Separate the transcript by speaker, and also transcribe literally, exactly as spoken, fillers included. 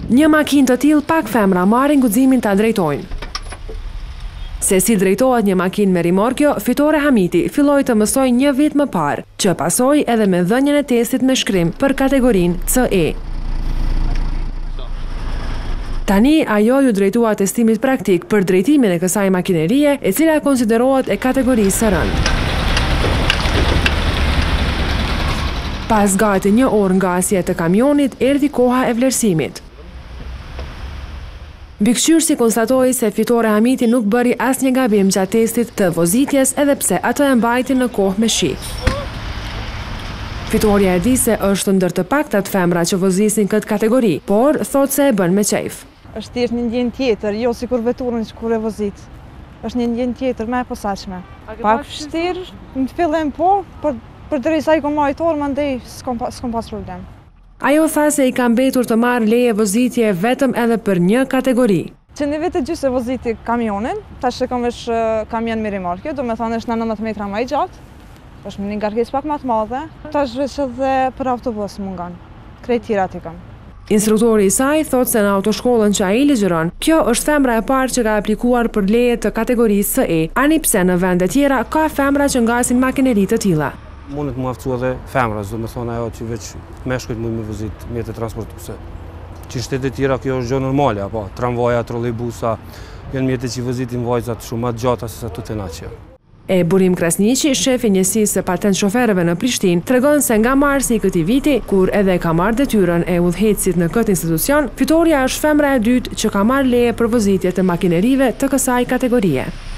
Speaker 1: Një makinë të tillë pak femra marrin guximin ta drejtojnë. Se si drejtohet një makinë me rimorkjo, Fitore Hamiti filloi të mësoj një vit më parë, që pasoi edhe me dhënien e testit me shkrim për kategorinë C E. Tani ajo ju drejtua testimit praktik për drejtimin e kësaj makinerie, e cila konsiderohet e kategorisë së rëndë. Pas gati një orë ngasje të kamionit, erdhi koha e vlerësimit. Mbikëqyrësi konstatoi se Fitore Hamiti nuk bëri asnjë gabim gjatë testit të vozitjes, edhe pse atë e mbajti në kohë me shi. Fitoria e di se është ndër të paktat femra që vozisin këtë kategori, por thot se e bën me qejf.
Speaker 2: Është thjesht një ndjenjë tjetër, jo si kur veturën që kur e vozit. Është një ndjenjë tjetër, më e posaçme. Pak vështirë, në fillim po, për përderisa i kom marrë më ndej s'kom pas problem.
Speaker 1: Ajo tha se i ka mbetur të marrë leje vozitje vetëm edhe për një kategori.
Speaker 2: Që një vit e gjysë e voziti kamionin, tash e kom vesh kamion me rimorkje, do me thonë është në nëntëdhjetë metra më i gjatë, është një ngarkesë pak më të madhe, tash veç edhe për autobus mungon, krejt tjerat i kam.
Speaker 1: Instruktori i saj thot se në autoshkollën që ai ligjeron, kjo është femra e parë që ka aplikuar për leje të kategorisë C E, ani pse në vende tjera ka femra që ngasin makineri të tilla.
Speaker 3: Mundet mu aftësu edhe femras, do me thonë ajo që veç meshkujt mund me vëzit mjetet transportuse. Që në shtetet tjera kjo është gjë normale, apo tramvaja, trolejbusa, janë mjetet që vëzitin vajzat shumë atë gjata se sa të të naqja.
Speaker 1: E Burim Krasniqi, shefi njësisë së patent shoferëve në Prishtinë, tregon se nga marsi i këtij viti, kur edhe ka marrë detyrën e udhëheqësit në këtë institucion, Fitoria është femra e dytë që ka marrë leje për vozitje të makinerive të kësaj kategorie.